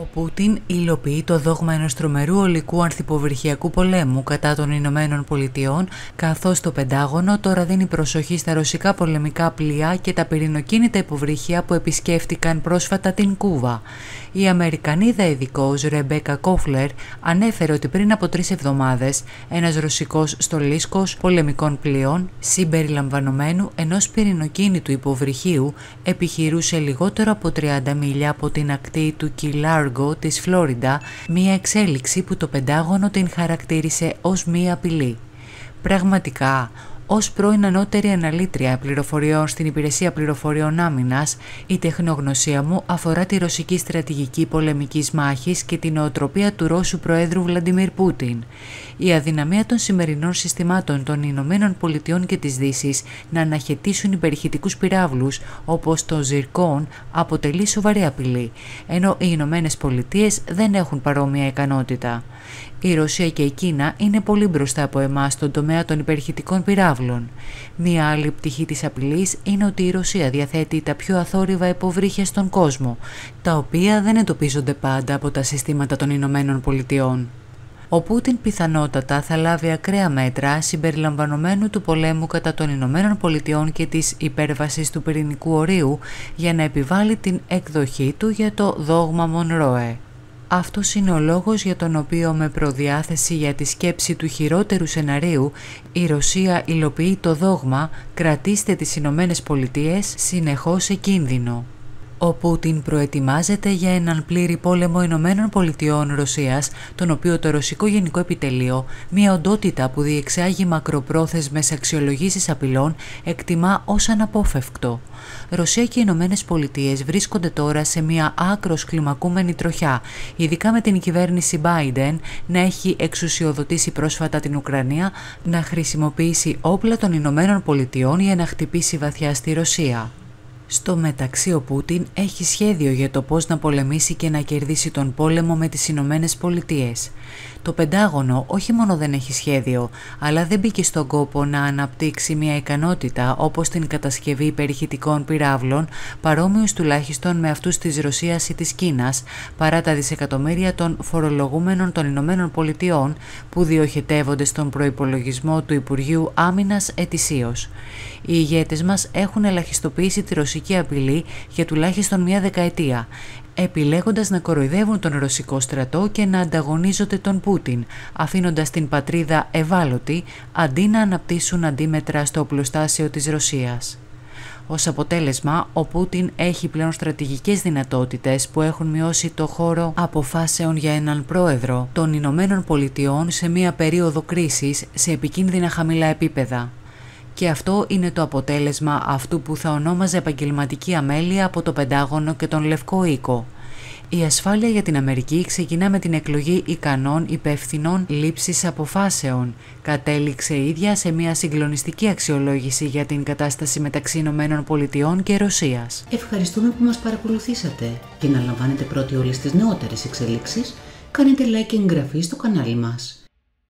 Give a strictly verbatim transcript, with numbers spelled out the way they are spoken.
Ο Πούτιν υλοποιεί το δόγμα ενός τρομερού ολικού ανθυποβρυχιακού πολέμου κατά των Ηνωμένων Πολιτειών, καθώς το Πεντάγωνο τώρα δίνει προσοχή στα ρωσικά πολεμικά πλοία και τα πυρηνοκίνητα υποβρύχια που επισκέφτηκαν πρόσφατα την Κούβα. Η Αμερικανίδα ειδικός Ρεμπέκα Κόφλερ ανέφερε ότι πριν από τρεις εβδομάδες ένας ρωσικός στολίσκος πολεμικών πλοίων, συμπεριλαμβανομένου ενός πυρηνοκίνητου υποβρυχίου, επιχειρούσε λιγότερο από τριάντα μίλια από την ακτή του Κιλάργο της Φλόριντα, μία εξέλιξη που το Πεντάγωνο την χαρακτήρισε ως μία απειλή. Πραγματικά, ως πρώην ανώτερη αναλήτρια πληροφοριών στην Υπηρεσία Πληροφοριών Άμυνας, η τεχνογνωσία μου αφορά τη ρωσική στρατηγική πολεμικής μάχης και την νοοτροπία του Ρώσου Προέδρου Βλαντιμίρ Πούτιν. Η αδυναμία των σημερινών συστημάτων των Ηνωμένων Πολιτειών και της Δύσης να αναχαιτήσουν υπερηχητικούς πυράβλους όπως το Ζιρκόν αποτελεί σοβαρή απειλή, ενώ οι Ηνωμένες Πολιτείες δεν έχουν παρόμοια ικανότητα. Η Ρωσία και η Κίνα είναι πολύ μπροστά από εμάς στον τομέα των υπερηχητικών πυράβλων. Μία άλλη πτυχή της απειλής είναι ότι η Ρωσία διαθέτει τα πιο αθόρυβα υποβρύχια στον κόσμο, τα οποία δεν εντοπίζονται πάντα από τα συστήματα των Ηνωμένων Πολιτειών. Ο Πούτιν πιθανότατα θα λάβει ακραία μέτρα συμπεριλαμβανομένου του πολέμου κατά των Ηνωμένων Πολιτειών και της υπέρβασης του πυρηνικού ορίου για να επιβάλλει την εκδοχή του για το δόγμα Μονρόε. Αυτός είναι ο λόγος για τον οποίο, με προδιάθεση για τη σκέψη του χειρότερου σεναρίου, η Ρωσία υλοποιεί το δόγμα «Κρατήστε τις Ηνωμένες Πολιτείες συνεχώς σε κίνδυνο». Ο Πούτιν προετοιμάζεται για έναν πλήρη πόλεμο Ηνωμένων Πολιτειών-Ρωσίας, τον οποίο το Ρωσικό Γενικό Επιτελείο, μια οντότητα που διεξάγει μακροπρόθεσμες αξιολογήσεις απειλών, εκτιμά ως αναπόφευκτο. Ρωσία και οι Ηνωμένες Πολιτείες βρίσκονται τώρα σε μια άκρως κλιμακούμενη τροχιά, ειδικά με την κυβέρνηση Biden να έχει εξουσιοδοτήσει πρόσφατα την Ουκρανία να χρησιμοποιήσει όπλα των Ηνωμένων Πολιτειών για να χτυπήσει βαθιά στη Ρωσία. Στο μεταξύ, ο Πούτιν έχει σχέδιο για το πώς να πολεμήσει και να κερδίσει τον πόλεμο με τις Ηνωμένες Πολιτείες. Το Πεντάγωνο όχι μόνο δεν έχει σχέδιο, αλλά δεν μπήκε στον κόπο να αναπτύξει μια ικανότητα όπως την κατασκευή υπερηχητικών πυράβλων, παρόμοιους τουλάχιστον με αυτούς της Ρωσίας ή της Κίνας, παρά τα δισεκατομμύρια των φορολογούμενων των Ηνωμένων Πολιτειών που διοχετεύονται στον προϋπολογισμό του Υπουργείου Άμυνας ετησίως. Οι ηγέτες μας έχουν ελαχιστοποιήσει τη ρωσική απειλή για τουλάχιστον μια δεκαετία, επιλέγοντας να κοροϊδεύουν τον ρωσικό στρατό και να ανταγωνίζονται τον Πούτιν, αφήνοντας την πατρίδα ευάλωτη αντί να αναπτύσσουν αντίμετρα στο οπλοστάσιο της Ρωσίας. Ως αποτέλεσμα, ο Πούτιν έχει πλέον στρατηγικές δυνατότητες που έχουν μειώσει το χώρο αποφάσεων για έναν πρόεδρο των Ηνωμένων Πολιτειών σε μια περίοδο κρίσης σε επικίνδυνα χαμηλά επίπεδα. Και αυτό είναι το αποτέλεσμα αυτού που θα ονόμαζε επαγγελματική αμέλεια από το Πεντάγωνο και τον Λευκό Οίκο. Η ασφάλεια για την Αμερική ξεκινά με την εκλογή ικανών υπεύθυνων λήψης αποφάσεων. Κατέληξε η ίδια σε μια συγκλονιστική αξιολόγηση για την κατάσταση μεταξύ Ηνωμένων Πολιτειών και Ρωσίας. Ευχαριστούμε που μας παρακολουθήσατε. Για να λαμβάνετε πρώτοι όλες τις νεότερες εξελίξεις, κάνετε like και εγγραφή στο κανάλι μας.